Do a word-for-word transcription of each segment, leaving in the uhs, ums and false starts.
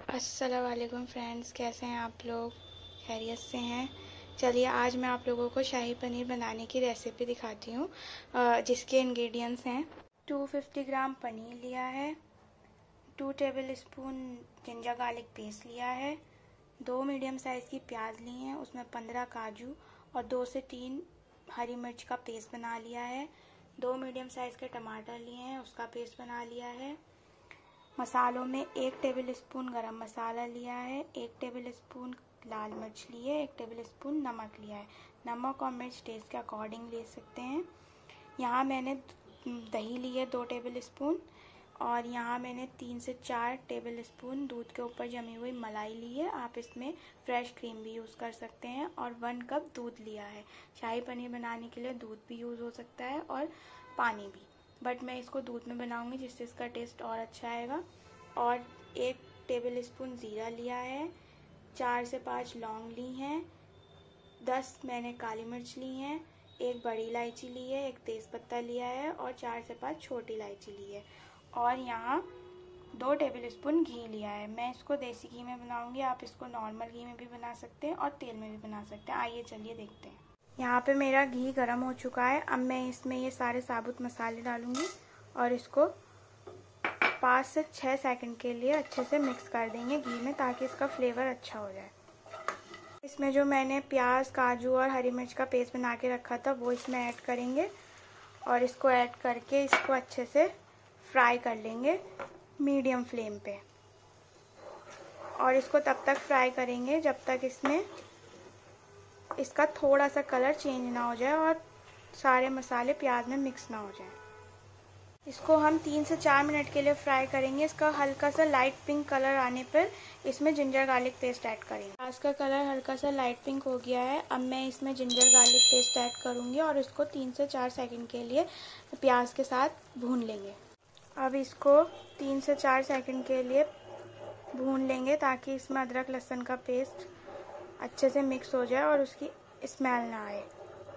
अस्सलामुअलैकुम फ्रेंड्स, कैसे हैं आप लोग? खैरियत से हैं? चलिए आज मैं आप लोगों को शाही पनीर बनाने की रेसिपी दिखाती हूँ, जिसके इंग्रेडिएंट्स हैं। दो सौ पचास ग्राम पनीर लिया है, दो tablespoon ginger garlic paste लिया है, दो मीडियम साइज़ की प्याज ली हैं, उसमें पंद्रह काजू और दो से तीन हरी मिर्च का पेस्ट बना लिया है, दो मीडियम साइज़ के टमाटर लिए हैं, उसका पेस्ट बना लिया है। मसालों में एक टेबल स्पून गरम मसाला लिया है, एक टेबल स्पून लाल मिर्च लिए, एक टेबल स्पून नमक लिया है। नमक और मिर्च टेस्ट के अकॉर्डिंग ले सकते हैं। यहाँ मैंने दही ली है दो टेबल स्पून, और यहाँ मैंने तीन से चार टेबल स्पून दूध के ऊपर जमी हुई मलाई ली है। आप इसमें फ्रेश क्रीम भी यूज़ कर सकते हैं। और वन कप दूध लिया है। शाही पनीर बनाने के लिए दूध भी यूज़ हो सकता है और पानी भी, बट मैं इसको दूध में बनाऊंगी जिससे इसका टेस्ट और अच्छा आएगा। और एक टेबल स्पून ज़ीरा लिया है, चार से पाँच लौंग ली हैं, दस मैंने काली मिर्च ली हैं, एक बड़ी इलायची ली है, एक तेज़पत्ता लिया है और चार से पाँच छोटी इलायची ली है। और यहाँ दो टेबल स्पून घी लिया है। मैं इसको देसी घी में बनाऊंगी, आप इसको नॉर्मल घी में भी बना सकते हैं और तेल में भी बना सकते हैं। आइए चलिए देखते हैं। यहाँ पे मेरा घी गर्म हो चुका है। अब मैं इसमें ये सारे साबुत मसाले डालूंगी और इसको पाँच से छः सेकंड के लिए अच्छे से मिक्स कर देंगे घी में, ताकि इसका फ्लेवर अच्छा हो जाए। इसमें जो मैंने प्याज, काजू और हरी मिर्च का पेस्ट बना के रखा था वो इसमें ऐड करेंगे और इसको ऐड करके इसको अच्छे से फ्राई कर लेंगे मीडियम फ्लेम पे। और इसको तब तक फ्राई करेंगे जब तक इसमें इसका थोड़ा सा कलर चेंज ना हो जाए और सारे मसाले प्याज में मिक्स ना हो जाए। इसको हम तीन से चार मिनट के लिए फ्राई करेंगे। इसका हल्का सा लाइट पिंक कलर आने पर इसमें जिंजर गार्लिक पेस्ट ऐड करेंगे। प्याज का कलर हल्का सा लाइट पिंक हो गया है। अब मैं इसमें जिंजर गार्लिक पेस्ट ऐड करूंगी और इसको तीन से चार सेकंड के लिए प्याज के साथ भून लेंगे। अब इसको तीन से चार सेकंड के लिए भून लेंगे ताकि इसमें अदरक लहसुन का पेस्ट अच्छे से मिक्स हो जाए और उसकी स्मेल ना आए।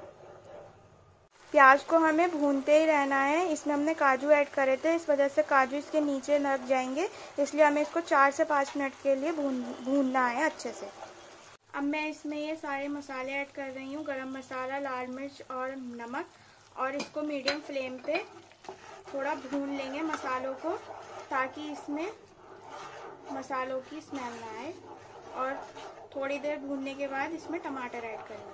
प्याज को हमें भूनते ही रहना है। इसमें हमने काजू ऐड करे थे, इस वजह से काजू इसके नीचे लग जाएंगे, इसलिए हमें इसको चार से पाँच मिनट के लिए भून भूनना है अच्छे से। अब मैं इसमें ये सारे मसाले ऐड कर रही हूँ, गरम मसाला, लाल मिर्च और नमक, और इसको मीडियम फ्लेम पे थोड़ा भून लेंगे मसालों को, ताकि इसमें मसालों की स्मेल ना आए। और थोड़ी देर भूनने के बाद इसमें टमाटर ऐड करेंगे।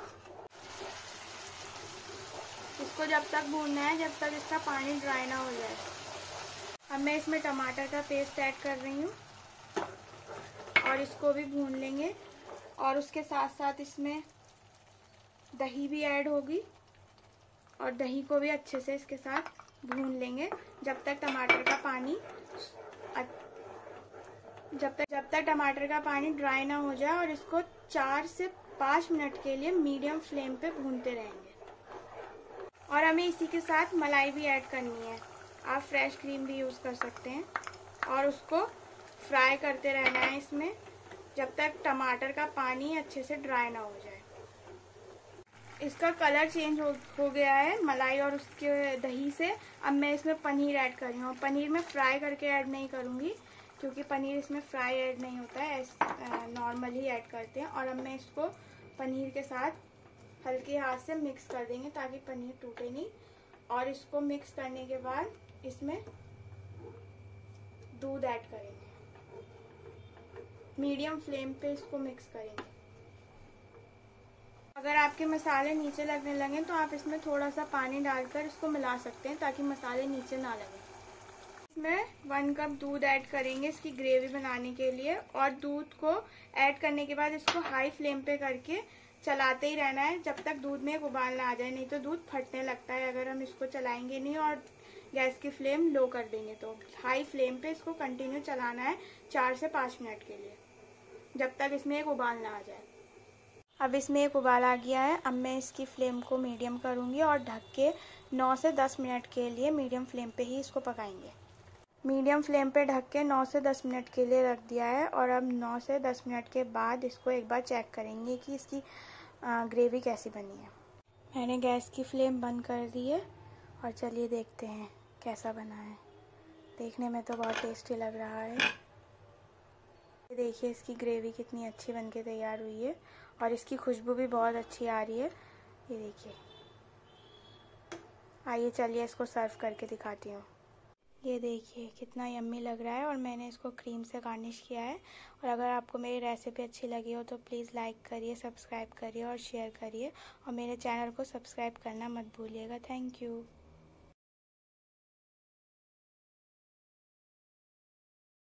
इसको जब तक भूनना है जब तक इसका पानी ड्राई ना हो जाए। अब मैं इसमें टमाटर का पेस्ट ऐड कर रही हूँ और इसको भी भून लेंगे। और उसके साथ साथ इसमें दही भी ऐड होगी और दही को भी अच्छे से इसके साथ भून लेंगे जब तक टमाटर का पानी जब तक जब तक टमाटर का पानी ड्राई ना हो जाए। और इसको चार से पाँच मिनट के लिए मीडियम फ्लेम पे भूनते रहेंगे। और हमें इसी के साथ मलाई भी ऐड करनी है, आप फ्रेश क्रीम भी यूज़ कर सकते हैं। और उसको फ्राई करते रहना है इसमें जब तक टमाटर का पानी अच्छे से ड्राई ना हो जाए। इसका कलर चेंज हो, हो गया है मलाई और उसके दही से। अब मैं इसमें पनीर ऐड कर रही हूँ। पनीर में फ्राई करके ऐड नहीं करूँगी क्योंकि पनीर इसमें फ्राई ऐड नहीं होता है, नॉर्मल ही ऐड करते हैं। और अब मैं इसको पनीर के साथ हल्के हाथ से मिक्स कर देंगे ताकि पनीर टूटे नहीं। और इसको मिक्स करने के बाद इसमें दूध ऐड करेंगे, मीडियम फ्लेम पे इसको मिक्स करेंगे। अगर आपके मसाले नीचे लगने लगे तो आप इसमें थोड़ा सा पानी डालकर इसको मिला सकते हैं ताकि मसाले नीचे ना लगे। इसमें वन कप दूध ऐड करेंगे इसकी ग्रेवी बनाने के लिए। और दूध को ऐड करने के बाद इसको हाई फ्लेम पे करके चलाते ही रहना है जब तक दूध में एक उबाल ना आ जाए, नहीं तो दूध फटने लगता है अगर हम इसको चलाएंगे नहीं और गैस की फ्लेम लो कर देंगे। तो हाई फ्लेम पे इसको कंटिन्यू चलाना है चार से पाँच मिनट के लिए जब तक इसमें एक उबाल ना आ जाए। अब इसमें एक उबाल आ गया है। अब मैं इसकी फ्लेम को मीडियम करूँगी और ढक के नौ से दस मिनट के लिए मीडियम फ्लेम पे ही इसको पकाएंगे। मीडियम फ्लेम पे ढक के नौ से दस मिनट के लिए रख दिया है। और अब नौ से दस मिनट के बाद इसको एक बार चेक करेंगे कि इसकी ग्रेवी कैसी बनी है। मैंने गैस की फ्लेम बंद कर दी है और चलिए देखते हैं कैसा बना है। देखने में तो बहुत टेस्टी लग रहा है। ये देखिए इसकी ग्रेवी कितनी अच्छी बनके तैयार हुई है और इसकी खुशबू भी बहुत अच्छी आ रही है। ये देखिए, आइए चलिए इसको सर्व करके दिखाती हूँ। ये देखिए कितना यम्मी लग रहा है और मैंने इसको क्रीम से गार्निश किया है। और अगर आपको मेरी रेसिपी अच्छी लगी हो तो प्लीज़ लाइक करिए, सब्सक्राइब करिए और शेयर करिए और मेरे चैनल को सब्सक्राइब करना मत भूलिएगा। Thank you.